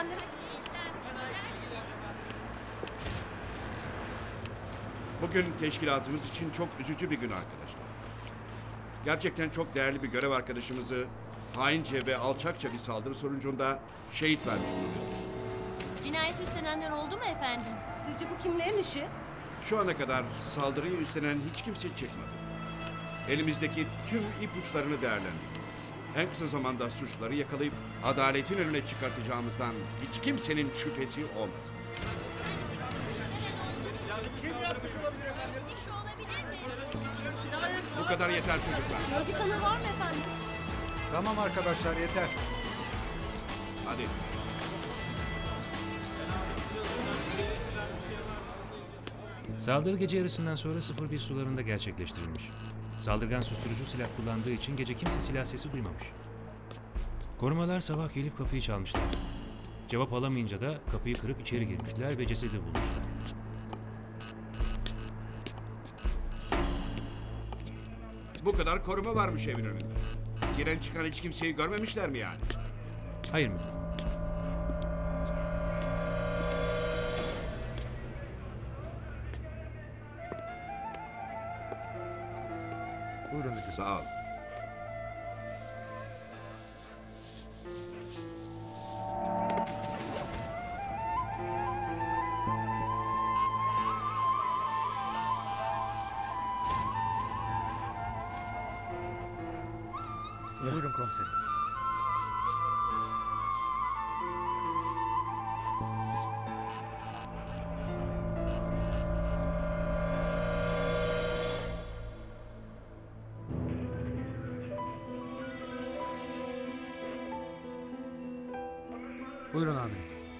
efendim. Bugün teşkilatımız için çok üzücü bir gün arkadaşlar. Gerçekten çok değerli bir görev arkadaşımızı haince ve alçakça bir saldırı sonucunda şehit vermiş bulunuyoruz. Cinayet üstlenenler oldu mu efendim? Sizce bu kimlerin işi? Şu ana kadar saldırıyı üstlenen hiç kimse çıkmadı. Elimizdeki tüm ipuçlarını değerlendirdik. En kısa zamanda suçları yakalayıp adaletin önüne çıkartacağımızdan hiç kimsenin şüphesi olmasın. Kişi olabilir mi? Bu kadar yeter çocuklar. Görgü tanığı var mı efendim? Tamam arkadaşlar yeter. Hadi. Saldırı gece yarısından sonra 01 sularında gerçekleştirilmiş. Saldırgan susturucu silah kullandığı için gece kimse silah sesi duymamış. Korumalar sabah gelip kapıyı çalmışlar. Cevap alamayınca da kapıyı kırıp içeri girmişler ve cesedi bulmuşlar. Bu kadar koruma varmış evin önünde. Giren çıkan hiç kimseyi görmemişler mi yani? Hayır mı? Buyurun müdür. Sağ ol. Buyurun komiserim. Buyurun amirim.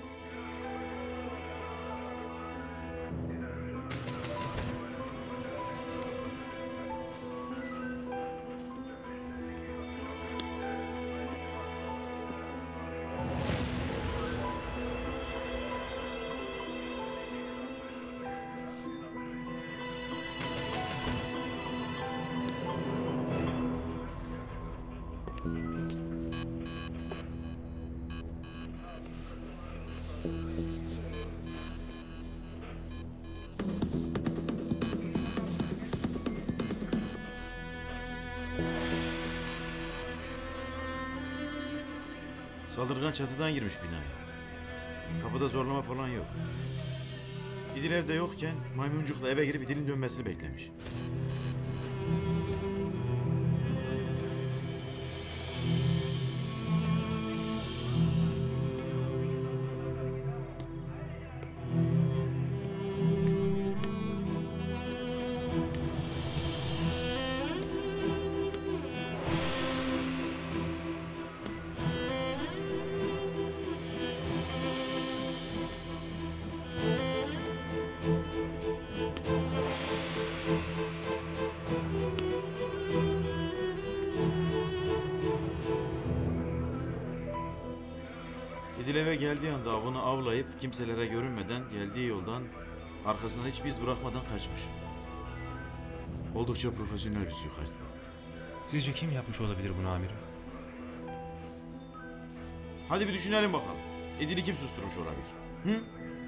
Saldırgan çatıdan girmiş binaya. Kapıda zorlama falan yok. İdil evde yokken maymuncukla eve girip İdil'in dönmesini beklemiş. İdil eve geldiği anda avını avlayıp kimselere görünmeden geldiği yoldan arkasından hiç iz bırakmadan kaçmış. Oldukça profesyonel bir suikast bu. Sizce kim yapmış olabilir bunu amirim? Hadi bir düşünelim bakalım. İdil'i kim susturmuş olabilir? Hı?